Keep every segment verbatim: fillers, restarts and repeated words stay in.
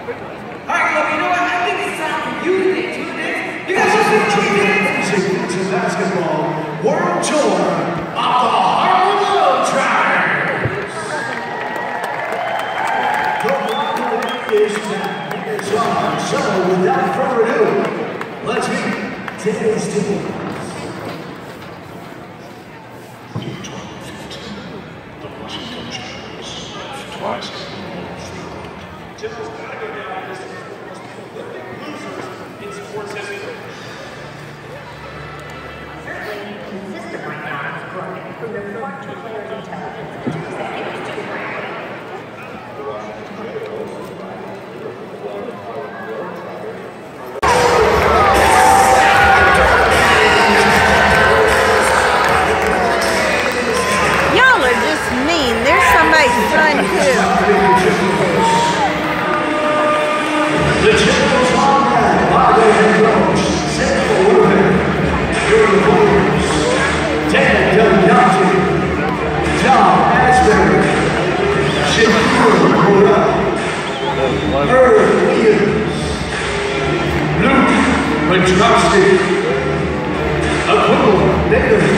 Alright, look, you know what? I think it's time for you to dance. You to dance. You guys just need to dance. To basketball world tour of the Harlem Globetrotters. The runway is back. It's on. So without further ado, let's meet today's teams. Twice. General's got to go down this losers in sports history. Consistent right now is growing from the report to players' intelligence to executives to brand. Y'all are just mean. There's somebody's son too. The Generals on that by their head coach, Central Women, your reporters, Ted Dunn-Johnson, John Asbury, Shakur Mora, Irv Williams, Luke Petrovsky, Aquila Bailey,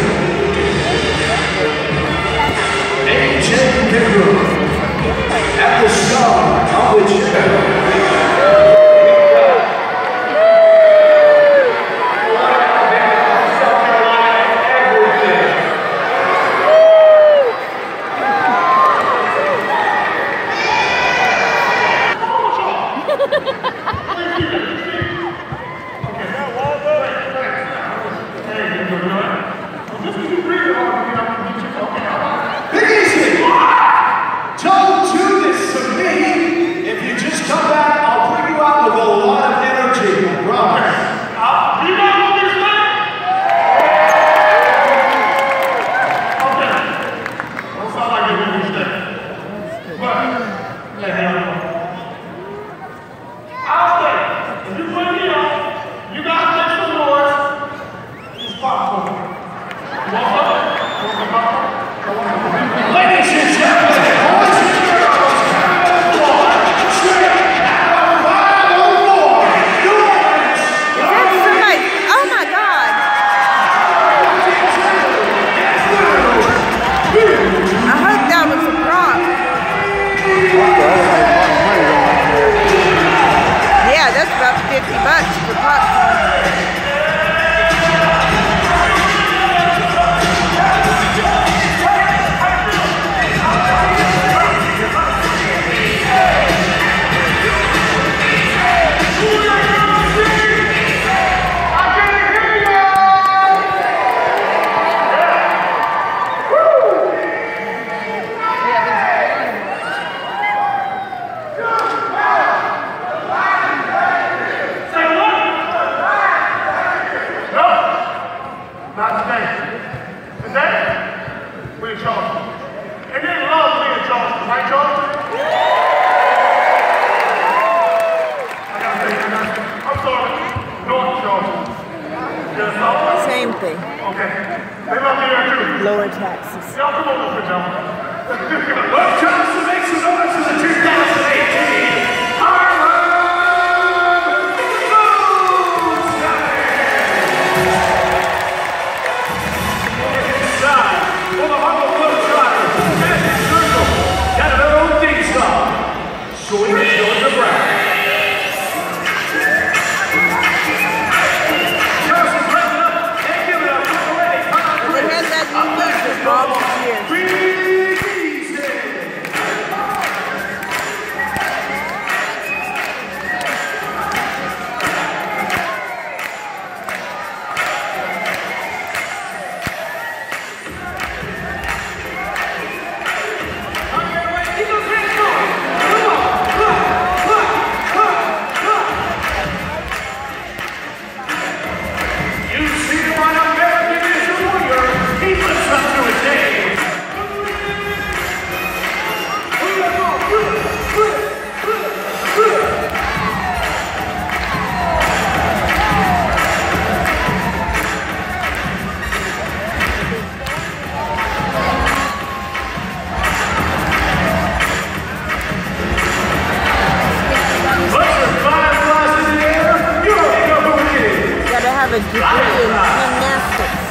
A J Kimbrough, at the star of the chair. fifty bucks for popcorn. Same thing. Okay. They love me here too. Lower taxes. Y'all come on over, gentlemen. Let's try to make some noise for the two thousand eighteen Harlem Globetrotters. Inside for the Harlem Globetrotters. Magic Circle. Got their own theme song. Showing the show the brand. All these years. have a degree in gymnastics.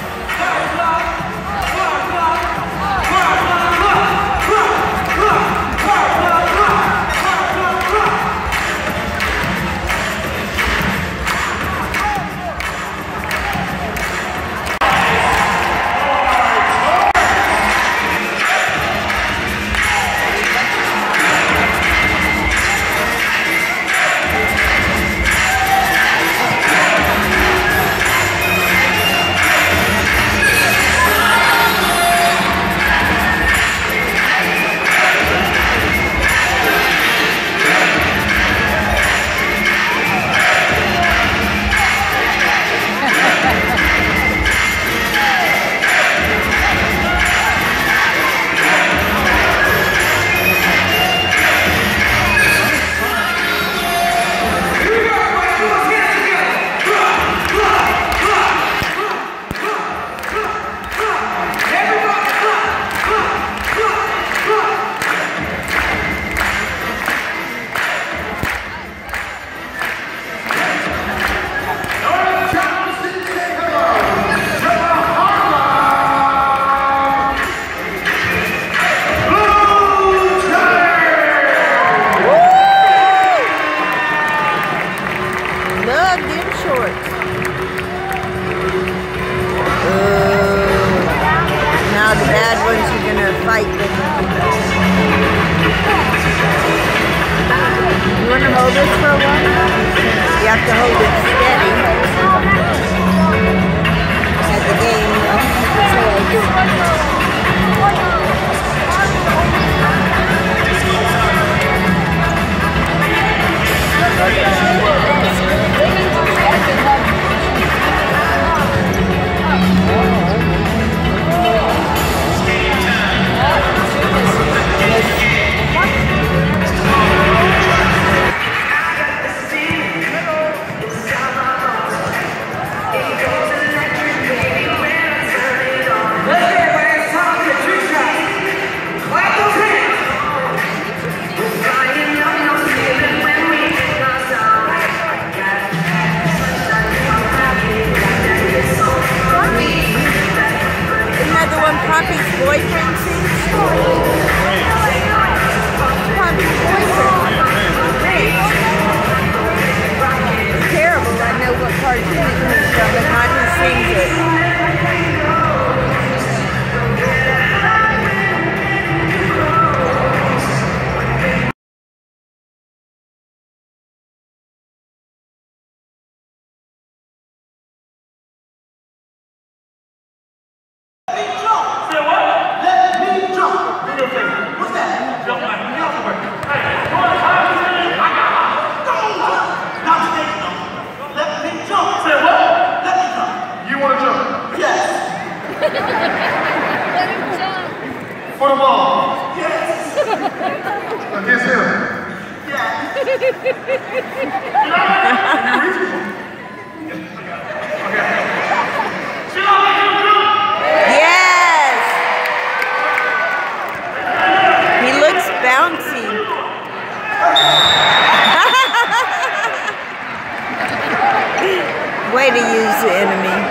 Way to use the enemy.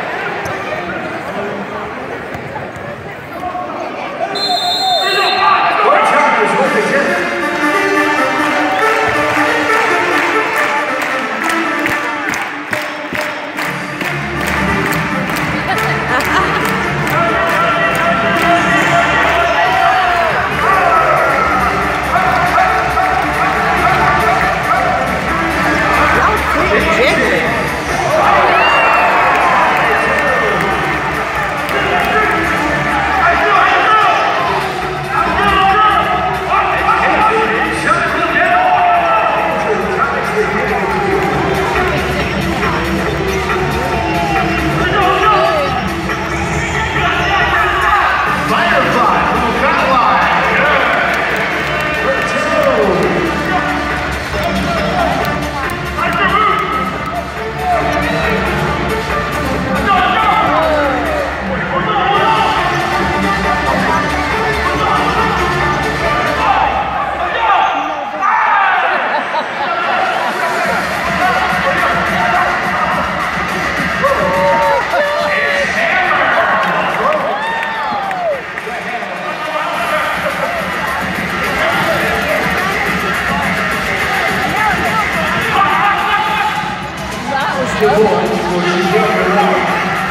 extra points for together up.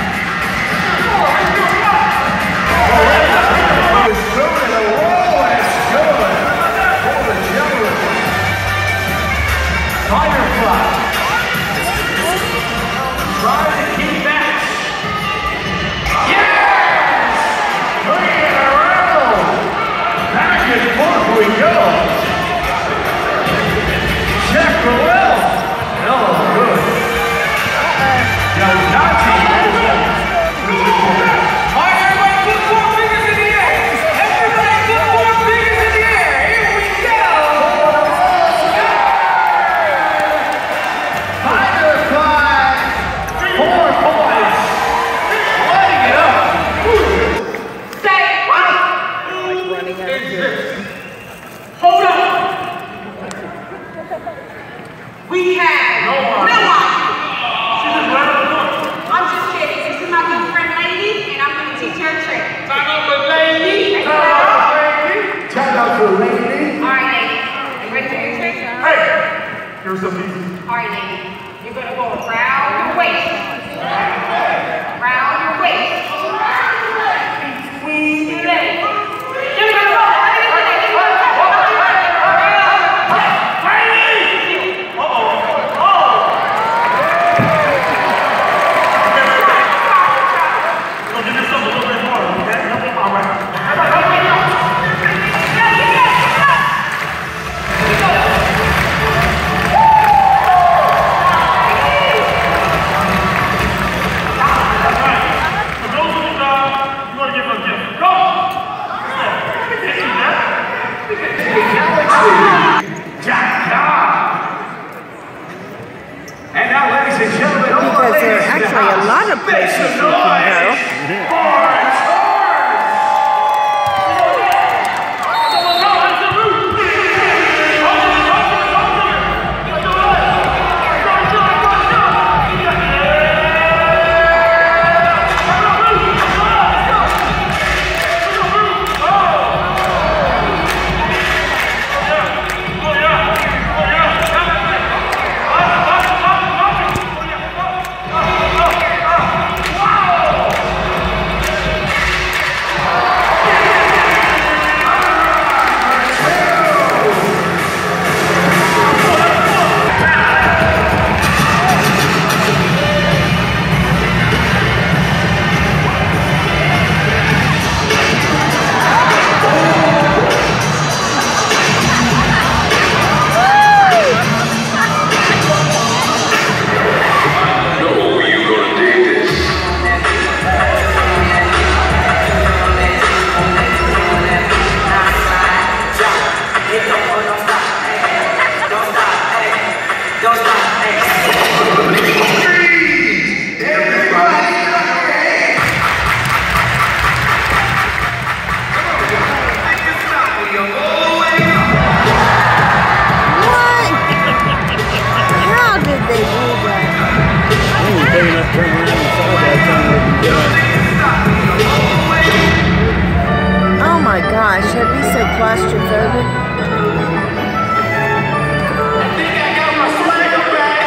Firefly. Try to keep that. Yes! Bring it around. Back and forth we go. Check the well. Oh, good. Now, Nazi. All right, everybody, put four fingers in the air. Everybody, put four fingers in the air. Here we go. Firefly. Four points. Lighting it up. Say what? Like running out of here. Hold on. We have No one. no one. She's just right up the door. I'm just kidding. This is my good friend Lady, and I'm going to teach her a trick. Time out for lady. Time out for lady. Time out for lady. All right, Lady. You ready for your trick? Hey, here's some easy. All right, Lady. You're going to go around your waist. Around your waist. Squeeze your leg. You're going to go. And now, ladies and gentlemen, all Because the there are ladies in the actually a house, lot of make places some you can noise go. for Oh my gosh, I'd be so claustrophobic. I think I got my swagger back.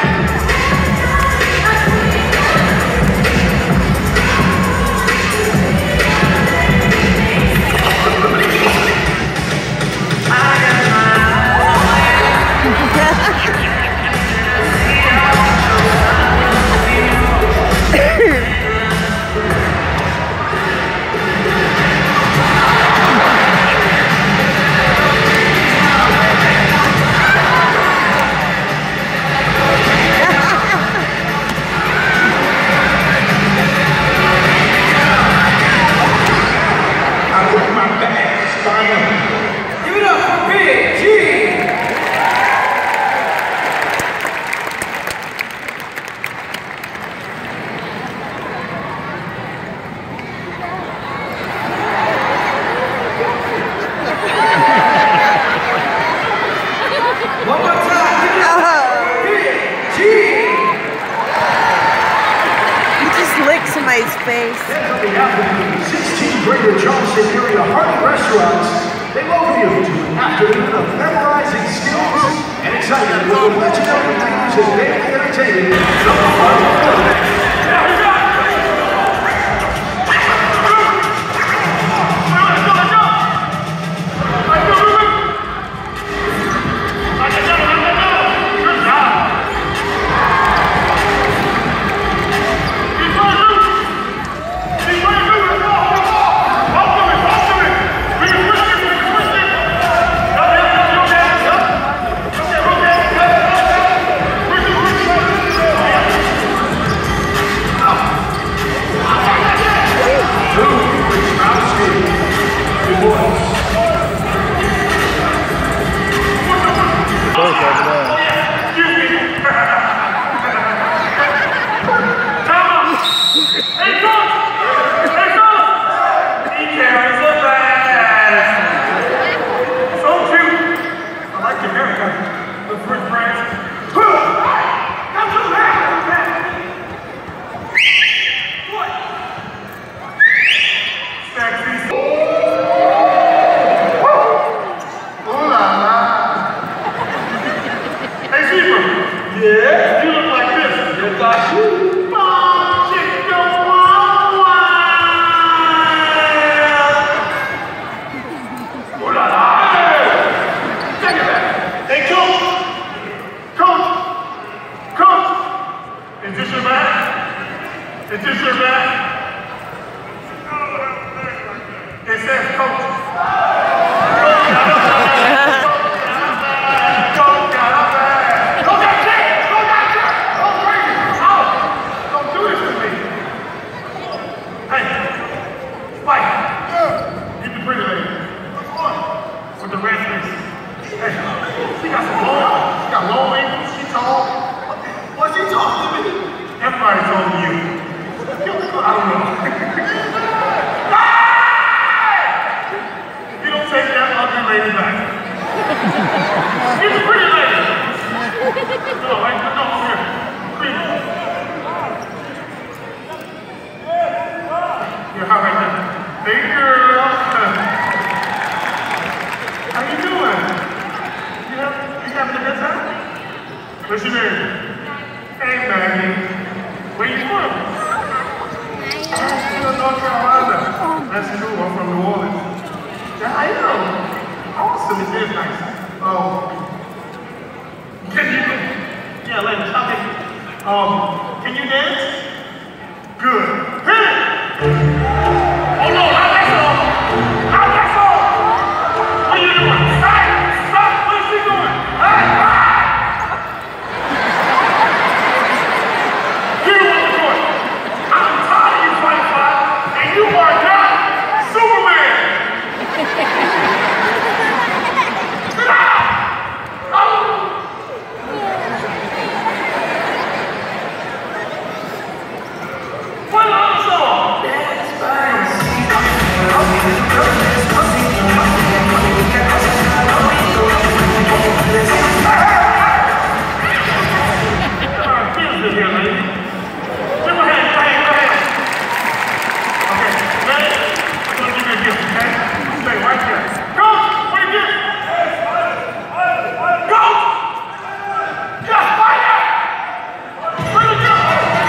Give it up for Big G. One more time. Give it up for Big G. You just lick somebody's face. Coming out of the sixteen Greater Charleston area Harlem restaurants, they welcome you to an afternoon of memorizing skills and excitement with the legendary leaders in daily entertainment. entertaining. So yeah, you look like this. Yes, I do. Oh, chicken wawa. Oh la la. Hey, take it back. Hey, coach. Coach. Coach. Is this your bag? Is this your bag? It says coach. Everybody's on you. I don't know. You don't take that ugly lady back. She's a pretty lady. No, I no, come here. Pretty. You're hot right now. Hey girl. How you doing? You have you having a good time? Where's your name? Hey Maggie. Where you from? I'm from North Carolina. That's cool. I'm from New Orleans. Yeah, I am. Awesome. It is nice. Um, can you? Yeah, let me stop it. Um, can you dance? Good. Hey! Oh no! How's that song? How's that song? What are you doing? Hey! Stop! What is she doing? Hey! You are not Superman! Sit down! Oh! What another song? Here's here, lady. Give my hand, go ahead, go ahead. Okay, ready? I'm gonna give you a gift, okay? Stay right there. Coach, what a gift! Coach! Just fire! Bring the gift!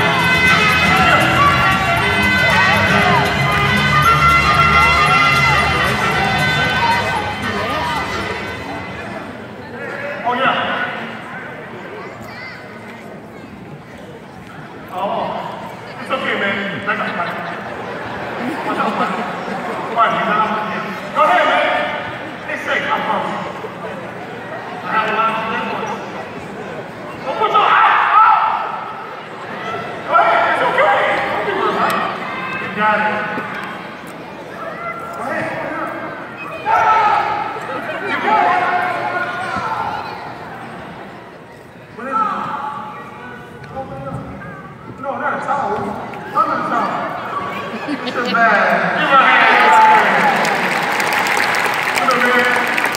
Oh, yeah. Oh, it's okay, man. I got you. Go ahead, man. It's safe, I promise. I have a lot of good ones. Well, put your hat up! Go ahead, it's okay. Don't be worried about it. You got it. Go ahead. You got it. What is it? Open it up. No, not a towel. Under the towel. It's a bag. Give my hand. What a man.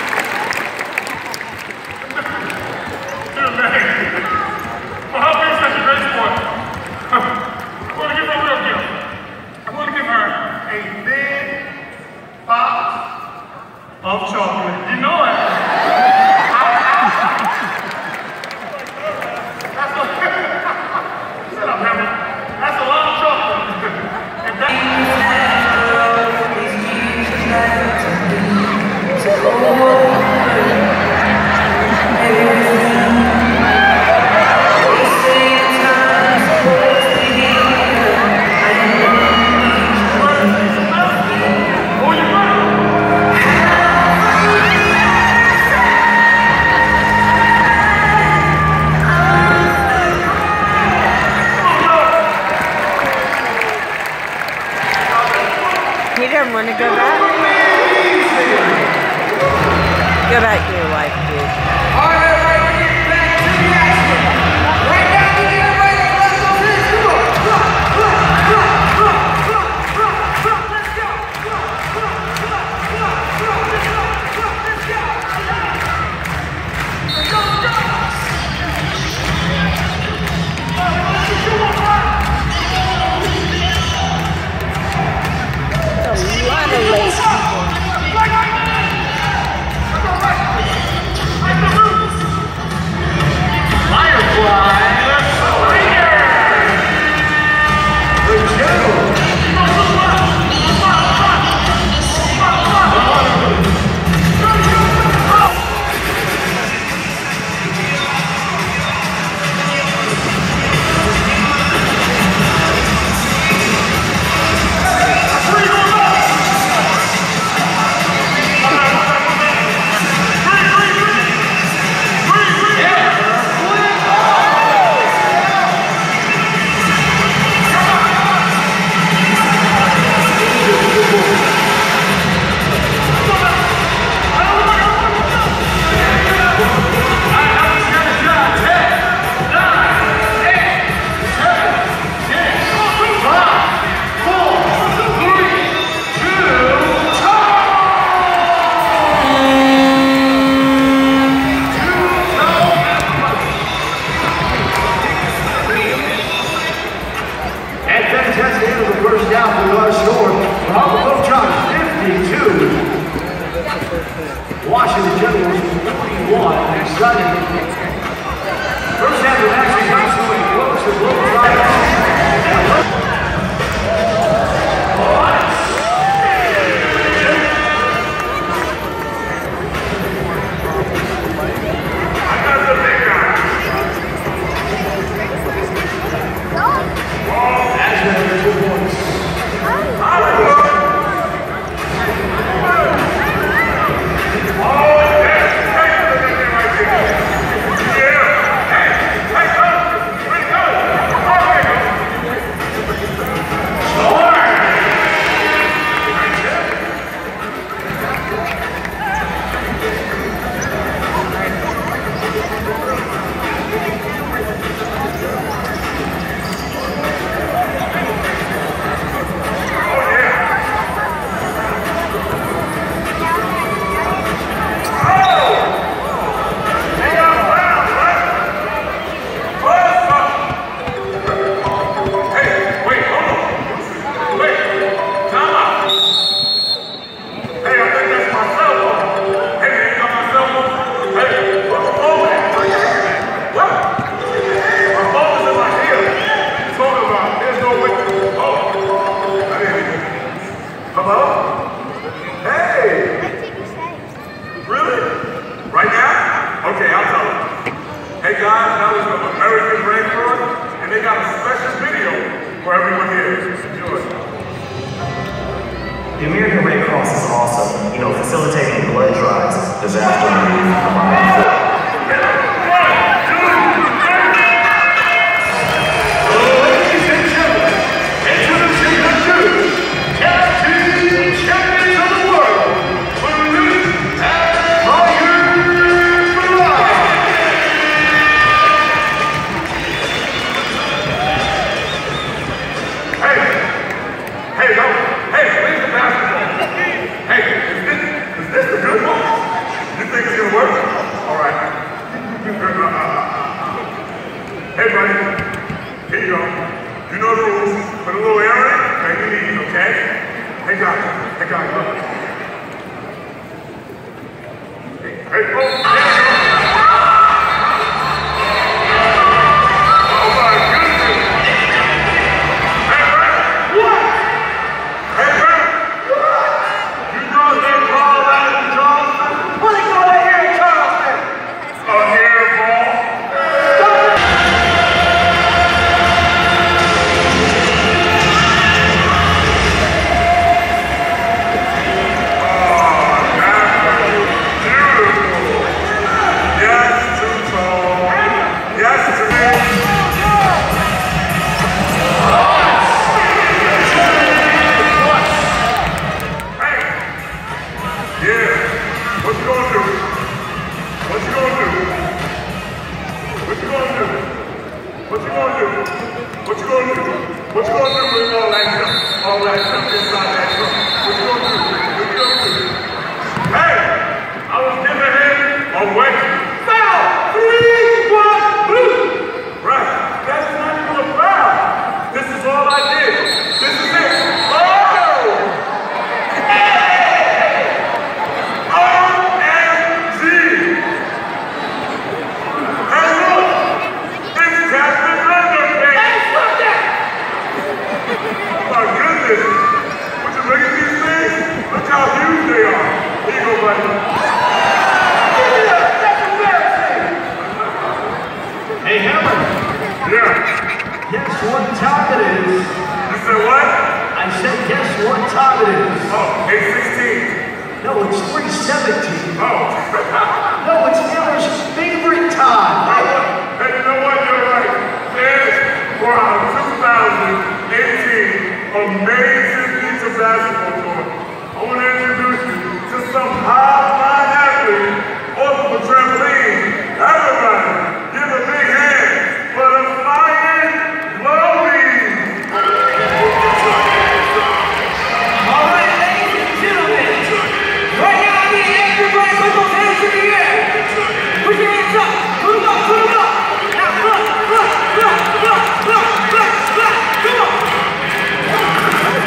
You're a man. Well, how big is such a great sport? I'm going to give her a real gift. I'm going to give her a big box of chocolate. You know it. That's what Go back to your wife, dude. All right, everybody, we're getting back to the action. Right now, we need everybody to clap those hands. Come on. Clap, clap, clap, clap, clap, clap, clap. Let's go. Clap, clap, clap, clap, clap. Let's go. Clap, let's go. Let's go, go. All right, let's do one more. A lot of late people. First down for the score. Harlem Globetrotters fifty-two. Washington Generals forty-one. Exciting. First half of action comes to a close to Globetrotters. Hey guys, that was the American Red Cross, and they got a special video for everyone here. Enjoy. The American Red Cross is awesome, you know, facilitating blood drives, disaster relief. Hey buddy, here you go. You know the rules. Put a little air in it, make it easy, okay? Hey guys, hey guys, look. Hey, hey, oh, there you go. Oh my goodness. Hey Brent, what? Hey Brent, what? You know they call that in Charleston? What do they call that here in Charleston? A hairball. What you gonna do? What you gonna do? What you gonna do with all that junk? All that junk inside that trunk? What you gonna do? What you gonna do? Hey! I was giving him a wet foul! Three, one, blue! Right. That's not even a foul. This is all I did. This is it. Oh! Hey! O M G! Hey, look! It's Captain Underpants! Hey, stop that! Oh my goodness! Would you look at these things? Look how huge they are. Here you go, buddy. Hey, Hammer. Yeah. Guess what time it is? You said what? I said, guess what time it is? Oh, eight sixteen. No, it's three seventeen. Oh. No, it's Hammer's favorite time. Hey, you know what? You're right. It's for our two thousand eighteen Amazing Pizza Basketball Tour. I want to introduce you to some high-flying athletes off of a trampoline. Everybody, give a big hand for the Flying Globetrotters. All right, ladies and gentlemen. Right now, I need everybody put those hands in the air. Put your hands up. Put them up. Put them up. Now, look, look, look, look, look, look, look. Come on.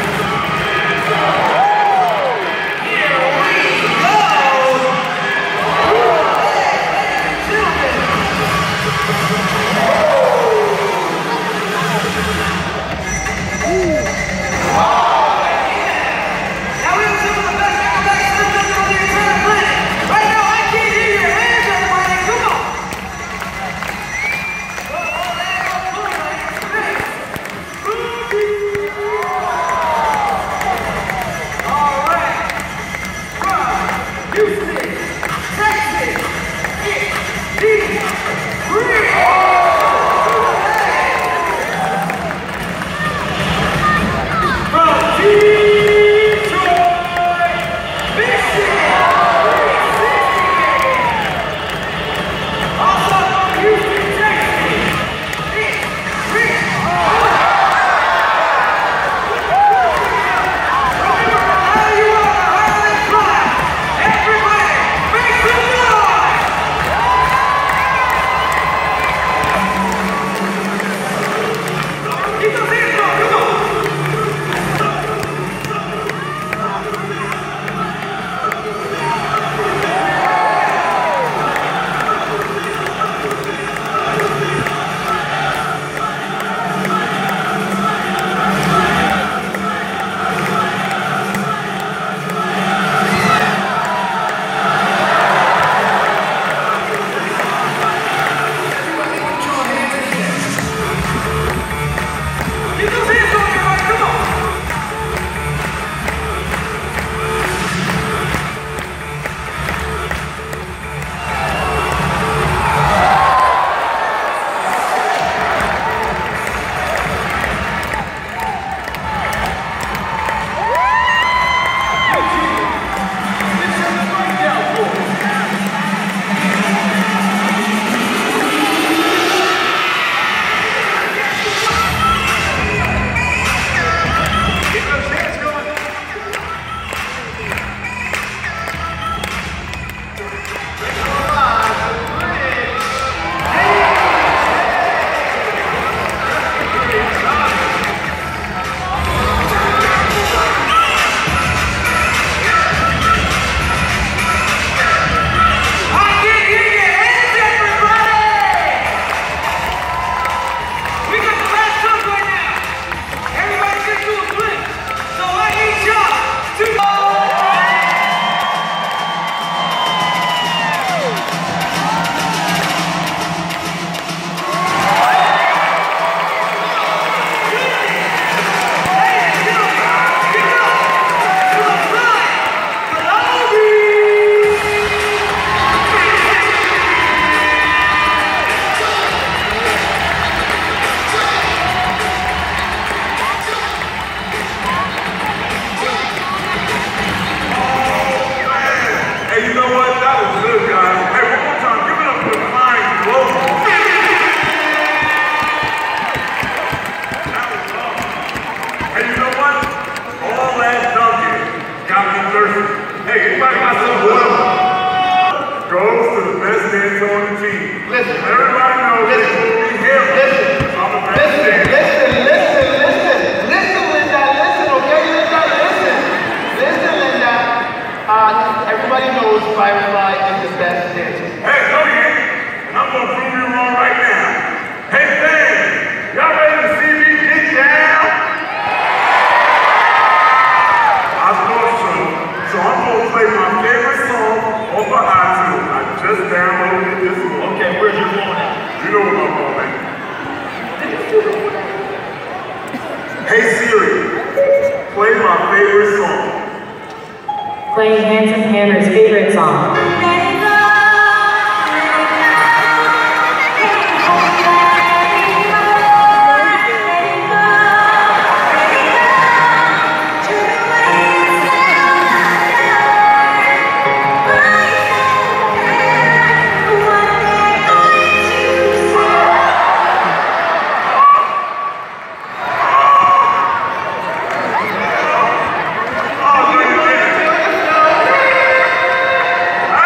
Hey Siri, play my favorite song. Play Handsome Hammer's favorite song. I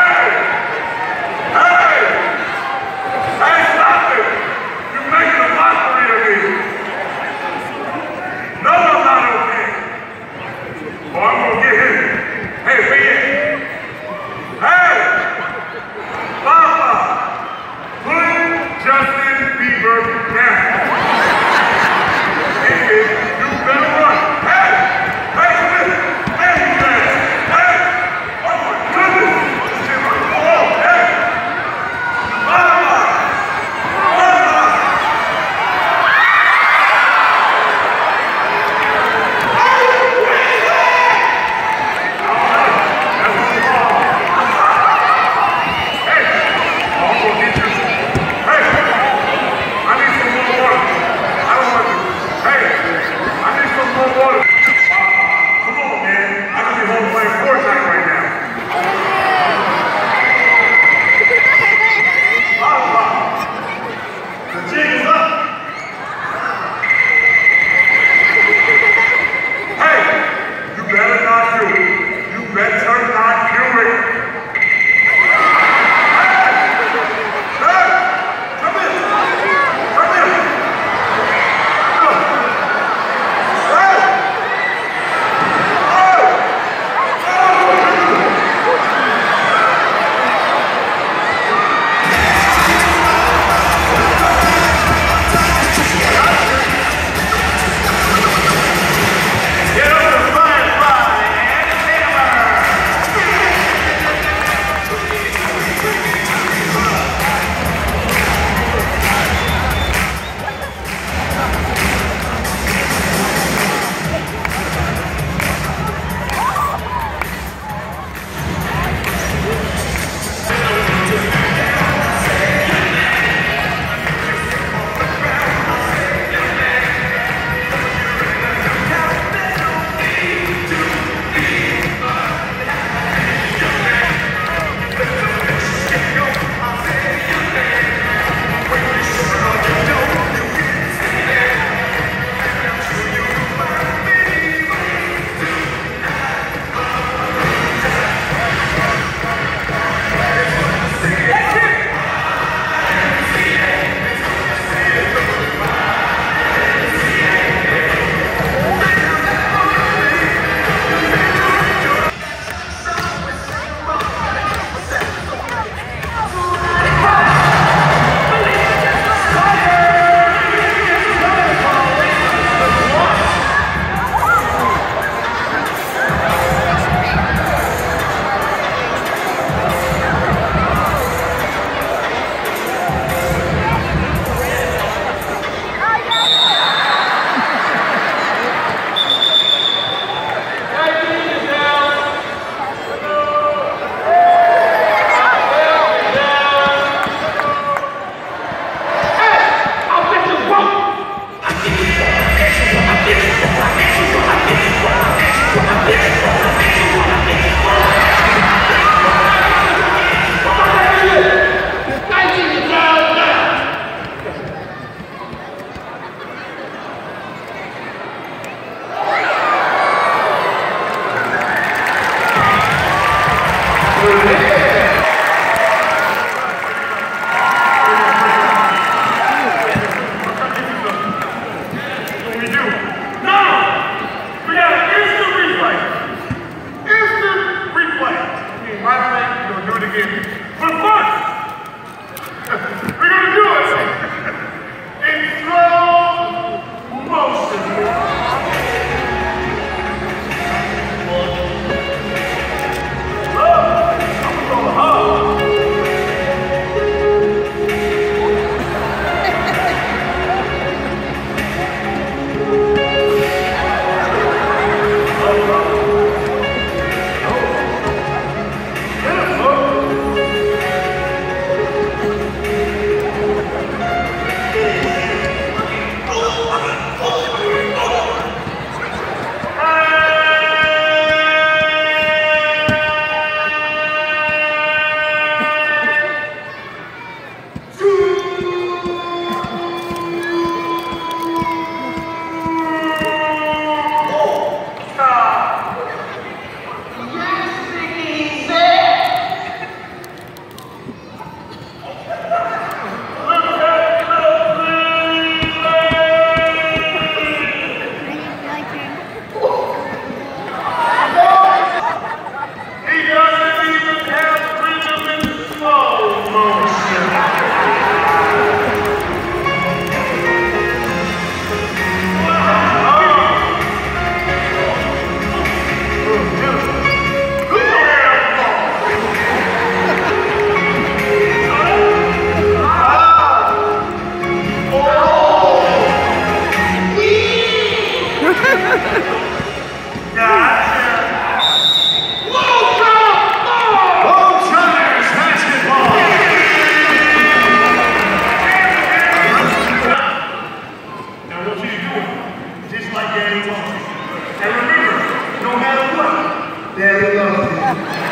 I want you to do it just like Daddy wants you. And remember, no matter what, Daddy loves you.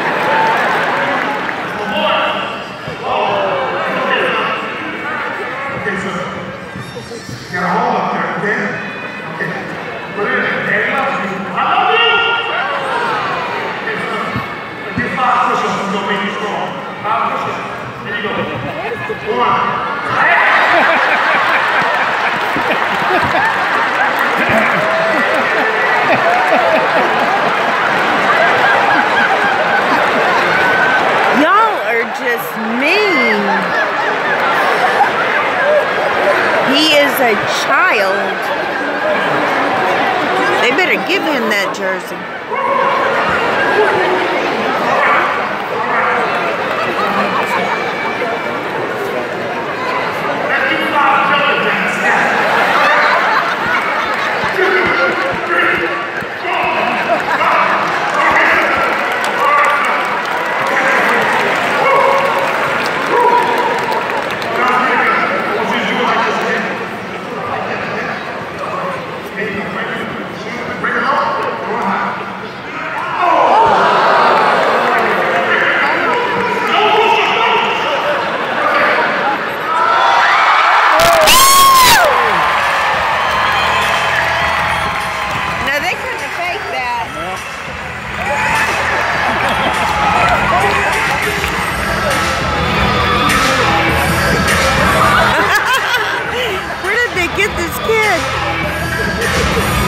Oh, boy. Oh, okay, son. Okay, son. You got a hole up there, okay? Okay. Put it in there. Daddy loves you. I love you! Okay, son. Now get five push-ups and go make you strong. Five push-ups. There you go. One. Y'all are just mean. He is a child. They better give him that jersey. Get this kid.